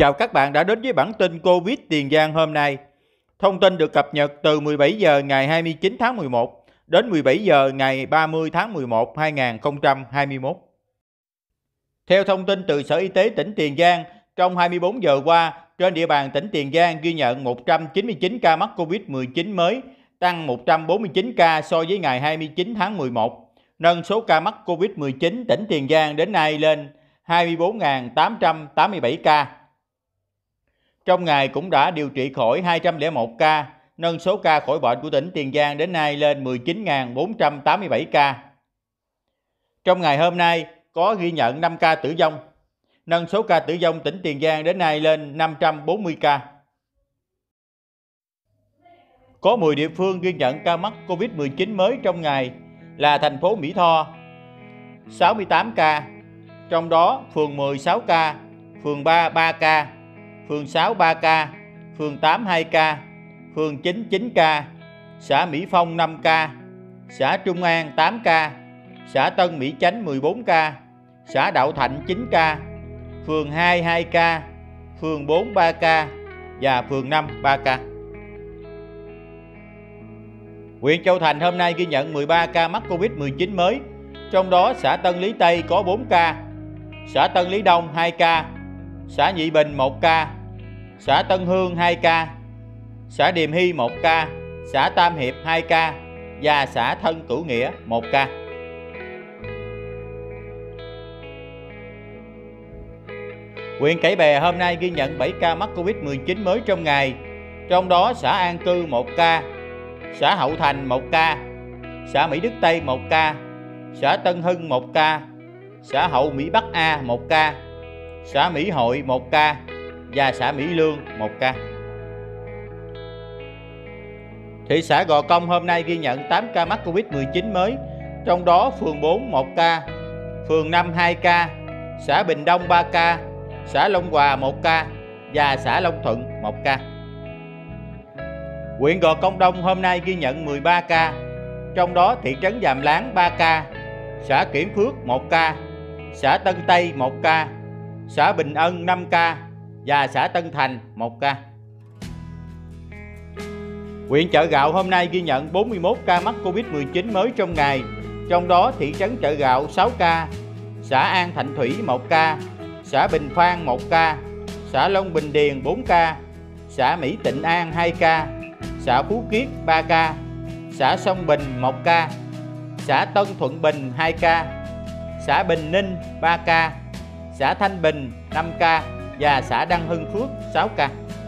Chào các bạn đã đến với bản tin Covid Tiền Giang hôm nay. Thông tin được cập nhật từ 17 giờ ngày 29 tháng 11 đến 17 giờ ngày 30 tháng 11 2021. Theo thông tin từ Sở Y tế tỉnh Tiền Giang, trong 24 giờ qua, trên địa bàn tỉnh Tiền Giang ghi nhận 199 ca mắc Covid-19 mới, tăng 149 ca so với ngày 29 tháng 11, nâng số ca mắc Covid-19 tỉnh Tiền Giang đến nay lên 24.887 ca. Trong ngày cũng đã điều trị khỏi 201 ca, nâng số ca khỏi bệnh của tỉnh Tiền Giang đến nay lên 19.487 ca. Trong ngày hôm nay có ghi nhận 5 ca tử vong, nâng số ca tử vong tỉnh Tiền Giang đến nay lên 540 ca. Có 10 địa phương ghi nhận ca mắc Covid-19 mới trong ngày là thành phố Mỹ Tho 68 ca, trong đó phường 10 6 ca, phường 3 3 ca, phường 6 3 ca, phường 8 2 ca, phường 9 9 ca, xã Mỹ Phong 5 ca, xã Trung An 8 ca, xã Tân Mỹ Chánh 14 ca, xã Đạo Thạnh 9 ca, phường 2 2 ca, phường 4 3 ca và phường 5 3 ca. Huyện Châu Thành hôm nay ghi nhận 13 ca mắc Covid-19 mới, trong đó xã Tân Lý Tây có 4 ca, xã Tân Lý Đông 2 ca, xã Nhị Bình 1 ca, xã Tân Hương 2 ca, xã Điềm Hy 1 ca, xã Tam Hiệp 2 ca và xã Thân Cửu Nghĩa 1 ca. Huyện Cái Bè hôm nay ghi nhận 7 ca mắc Covid-19 mới trong ngày, trong đó xã An Cư 1 ca, xã Hậu Thành 1 ca, xã Mỹ Đức Tây 1 ca, xã Tân Hưng 1 ca, xã Hậu Mỹ Bắc A 1 ca, xã Mỹ Hội 1 ca và xã Mỹ Lương 1 ca. Thị xã Gò Công hôm nay ghi nhận 8 ca mắc Covid-19 mới, trong đó phường 4 1 ca, phường 5 2 ca, xã Bình Đông 3 ca, xã Long Hòa 1 ca và xã Long Thuận 1 ca. Huyện Gò Công Đông hôm nay ghi nhận 13 ca, trong đó thị trấn Giàm Láng 3 ca, xã Kiển Phước 1 ca, xã Tân Tây 1 ca, xã Bình Ân 5 ca và xã Tân Thành 1 ca. Huyện Chợ Gạo hôm nay ghi nhận 41 ca mắc Covid-19 mới trong ngày, trong đó thị trấn Chợ Gạo 6 ca, xã An Thạnh Thủy 1 ca, xã Bình Phan 1 ca, xã Long Bình Điền 4 ca, xã Mỹ Tịnh An 2 ca, xã Phú Kiết 3 ca, xã Sông Bình 1 ca, xã Tân Thuận Bình 2 ca, xã Bình Ninh 3 ca, xã Thanh Bình 5 ca và xã Đăng Hưng Phước 6 ca.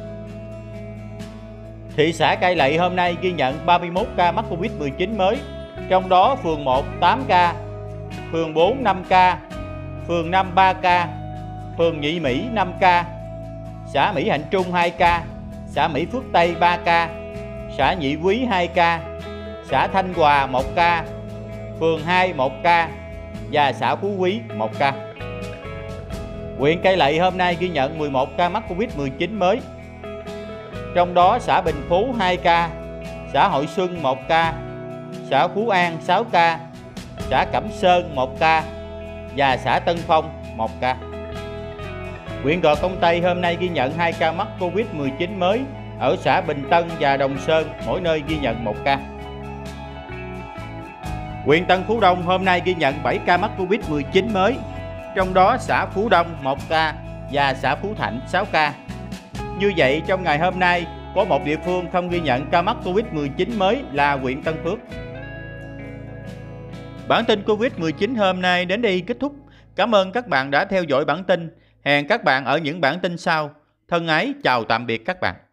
Thị xã Cai Lậy hôm nay ghi nhận 31 ca mắc Covid-19 mới, trong đó phường 1 8 ca, phường 4 5 ca, phường 5 3 ca, phường Nhị Mỹ 5 ca, xã Mỹ Hạnh Trung 2 ca, xã Mỹ Phước Tây 3 ca, xã Nhị Quý 2 ca, xã Thanh Hòa 1 ca, phường 2 1 ca và xã Phú Quý 1 ca. Huyện Cai Lậy hôm nay ghi nhận 11 ca mắc Covid-19 mới, trong đó xã Bình Phú 2 ca, xã Hội Xuân 1 ca, xã Phú An 6 ca, xã Cẩm Sơn 1 ca và xã Tân Phong 1 ca. Huyện Gò Công Tây hôm nay ghi nhận 2 ca mắc Covid-19 mới ở xã Bình Tân và Đồng Sơn, mỗi nơi ghi nhận 1 ca. Huyện Tân Phú Đông hôm nay ghi nhận 7 ca mắc Covid-19 mới, trong đó xã Phú Đông 1 ca và xã Phú Thạnh 6 ca. Như vậy, trong ngày hôm nay, có một địa phương không ghi nhận ca mắc Covid-19 mới là huyện Tân Phước. Bản tin Covid-19 hôm nay đến đây kết thúc. Cảm ơn các bạn đã theo dõi bản tin. Hẹn các bạn ở những bản tin sau. Thân ái chào tạm biệt các bạn.